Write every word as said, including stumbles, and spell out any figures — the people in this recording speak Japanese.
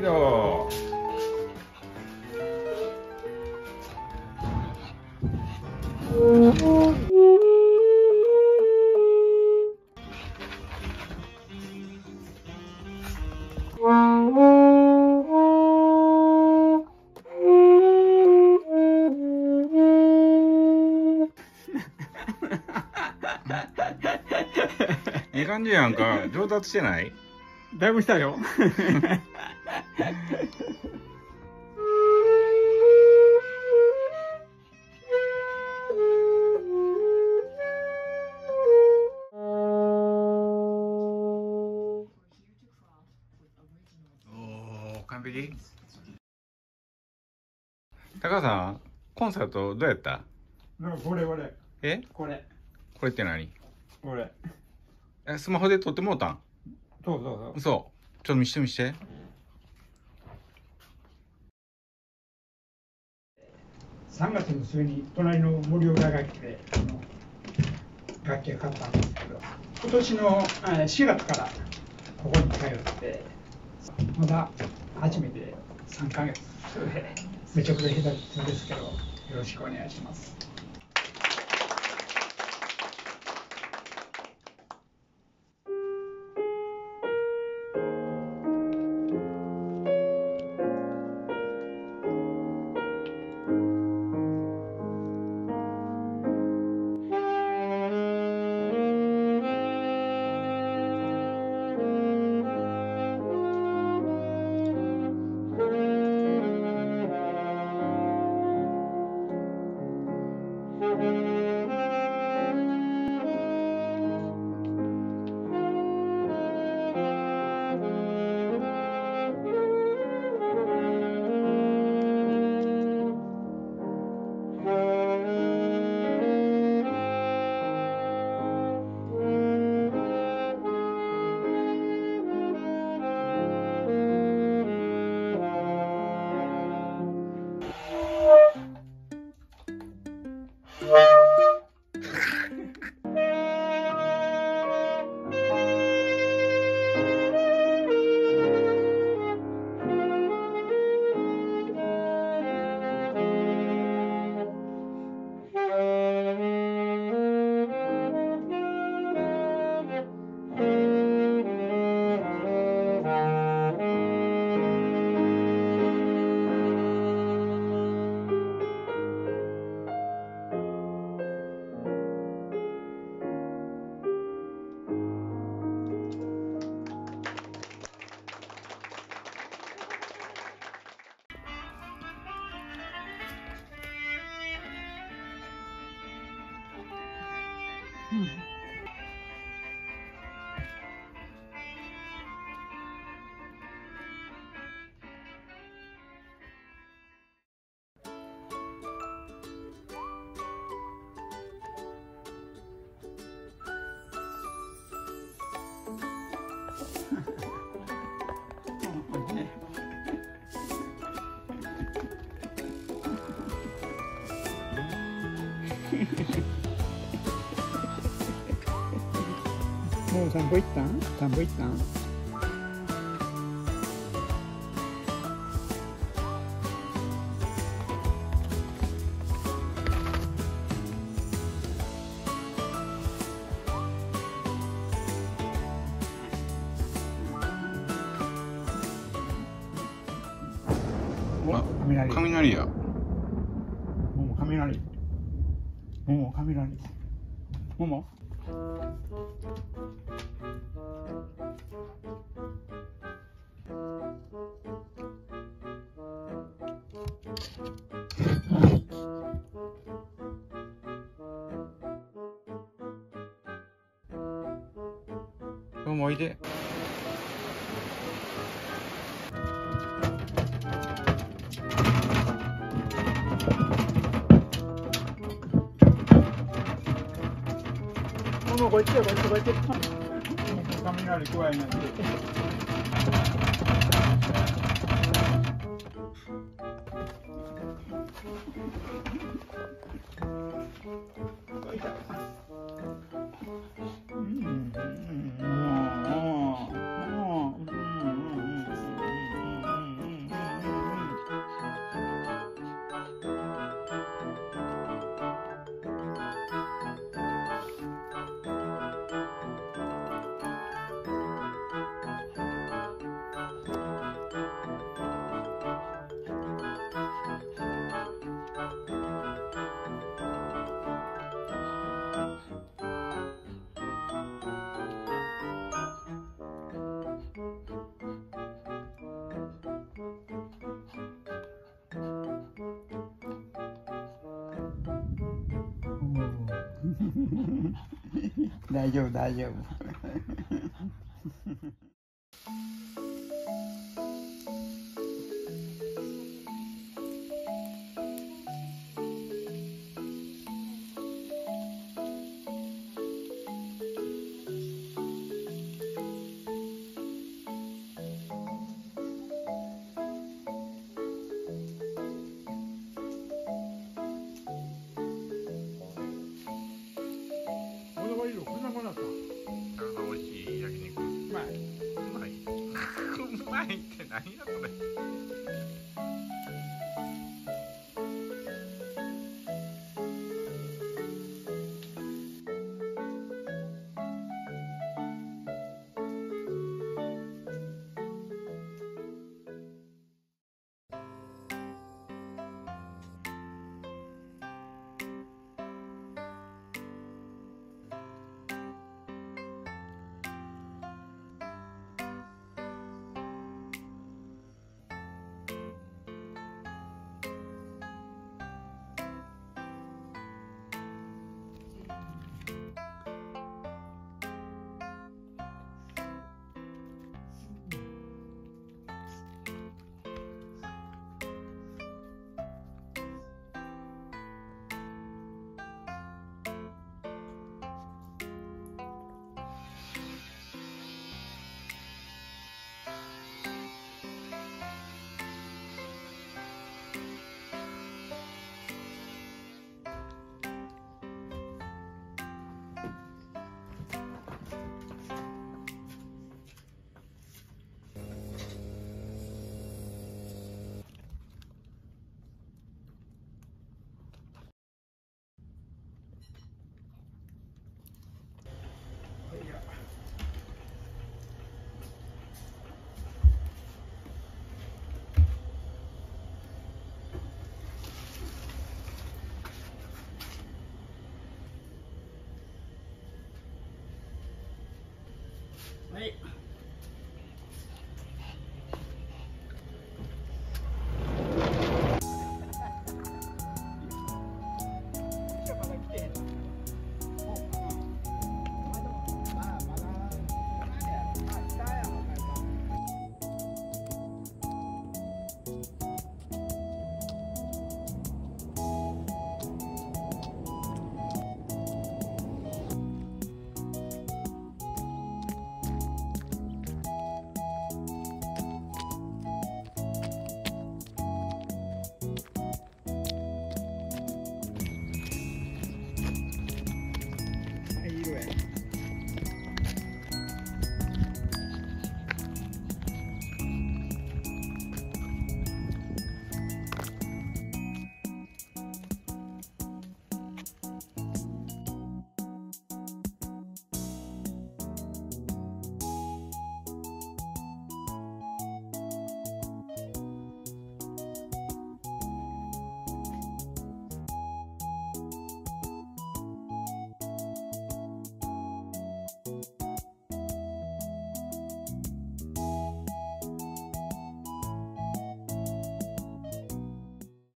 ど。いい感じやんか。上達してない？ だいぶしたよ。 おお、完璧。高橋さん、コンサートどうやった？ これこれ。 え？ これ。 これって何？ これ。 え、スマホで撮ってもうたん？ そうそうそう。 嘘。ちょっと見して見して。 さんがつの末に隣の森岡楽器であの楽器を買ったんですけど、今年のしがつからここに通ってまだ初めてさんかげつでめちゃくちゃ下手ですけど、よろしくお願いします。うん。もう散歩行ったん？散歩行ったん？ あ、 雷。 雷や。 もう雷。もう雷。もも。 どうもおいで。 もうこっちやこっちこっち。雷怖いなって。 大丈夫大丈夫。こんなものだった。 美味しい焼肉。うまい。 まい。うまいって何やそれ。 はい。